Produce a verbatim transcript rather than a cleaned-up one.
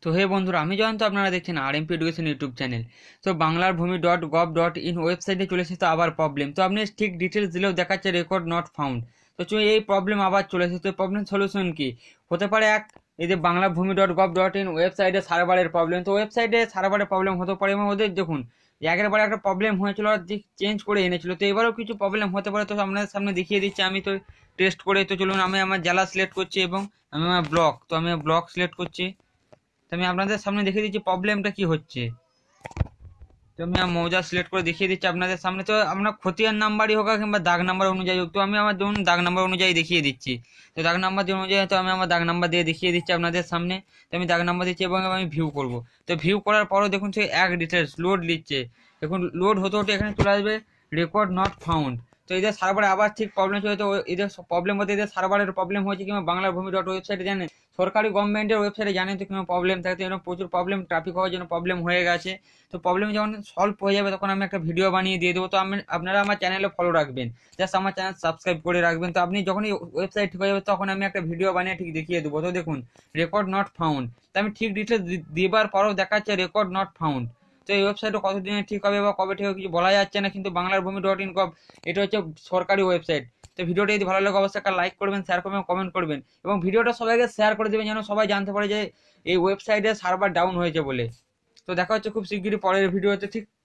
তো হে বন্ধুরা, আমি জয়ন্ত, আপনারা দেখছেন R MP education YouTube channel. তো বাংলার ভূমি ডট গভ ডট ইন ওয়েবসাইটে চলে এসেছে, তো আবার প্রবলেম। তো আপনি ঠিক ডিটেলস দিলেও দেখাচ্ছে রেকর্ড নট ফাউন্ড। তো চো এই প্রবলেম আবার চলে এসেছে। তো প্রবলেম সলিউশন কি হতে পারে? এক, এই যে বাংলা ভূমি ডট গভ ডট ইন ওয়েবসাইটে সার্ভারের প্রবলেম। তো ওয়েবসাইটে সার্ভারের প্রবলেম হতে পারে, এবং ওদের দেখুন আগের বারে একটা প্রবলেম হয়েছিল, আর চেঞ্জ করে এনেছিল, তো এবারেও কিছু প্রবলেম হতে পারে। তো আপনাদের সামনে দেখিয়ে দিচ্ছি আমি। তো টেস্ট করে, তো চলুন আমি আমার জেলা সিলেক্ট করছি এবং আমি আমার ব্লক, তো আমি ব্লক সিলেক্ট করছি। তো আমি আপনাদের সামনে দেখিয়ে দিচ্ছি প্রবলেমটা কি হচ্ছে। তো আমি আমার মৌজা সিলেক্ট করে দেখিয়ে দিচ্ছি আপনাদের সামনে। তো আপনার খতিয়ান নাম্বারই হোক কিংবা দাগ নাম্বার অনুযায়ী হোক, তো আমি আমার ধরুন দাগ নাম্বার অনুযায়ী দেখিয়ে দিচ্ছি। তো দাগ নাম্বার যে অনুযায়ী, তো আমি আমার দাগ নাম্বার দিয়ে দেখিয়ে দিচ্ছি আপনাদের সামনে। তো আমি দাগ নাম্বার দিচ্ছি এবং আমি ভিউ করব। তো ভিউ করার পরও দেখুন সে এক ডিটেলস লোড নিচ্ছে। দেখুন লোড হতে হতে এখানে চলে আসবে রেকর্ড নট ফাউন্ড। তো এদের সার্ভারে আবার ঠিক প্রবলেম চলে। তো এদের প্রবলেম হতে এদের সার্ভারের প্রবলেম হয়েছে, কিংবা বাংলার ভূমি ডট ওয়েবসাইটে জানেন, সরকারি গভর্নমেন্টের ওয়েবসাইটে জানেন তো কিংবা প্রবলেম থাকে, এরকম প্রচুর প্রবলেম ট্রাফিক হওয়ার জন্য প্রবলেম হয়ে গেছে। তো প্রবলেম যখন সলভ হয়ে যাবে তখন আমি একটা ভিডিও বানিয়ে দিয়ে দেবো। তো আমি আপনারা আমার চ্যানেলে ফলো রাখবেন, জাস্ট আমার চ্যানেল সাবস্ক্রাইব করে রাখবেন। তো আপনি যখনই ওয়েবসাইট ঠিক হয়ে যাবে তখন আমি একটা ভিডিও বানিয়ে ঠিক দেখিয়ে দেবো। তো দেখুন রেকর্ড নট ফাউন্ড। তো আমি ঠিক ডিটেলস দেবার পরও দেখাচ্ছে রেকর্ড নট ফাউন্ড। তো এই ওয়েবসাইটে কতদিনে ঠিক হবে বা কবে ঠিক হবে কিছু বলা যাচ্ছে না, কিন্তু বাংলার ভূমি ডট ইন গভ এটা হচ্ছে সরকারি ওয়েবসাইট। তো ভিডিওটা যদি ভালো লাগে অবশ্যই একটা লাইক করবেন, শেয়ার করবেন, কমেন্ট করবেন, এবং ভিডিওটা সবাইকে শেয়ার করে দেবেন যেন সবাই জানতে পারে যে এই ওয়েবসাইটে সার্ভার ডাউন হয়েছে বলে। তো দেখা হচ্ছে খুব শিগগিরই পরের ভিডিওতে। ঠিক